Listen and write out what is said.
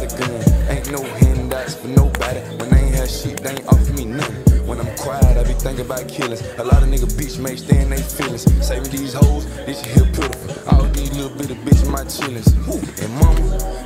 got a gun. Ain't no handouts for nobody. When I ain't had shit, they ain't offer me nothing. When I'm quiet, I be thinking about killings. A lot of nigga bitch may stay in they feelings. Saving these hoes, this shit here pitiful. All these little bitty bitches my chillings. And mama,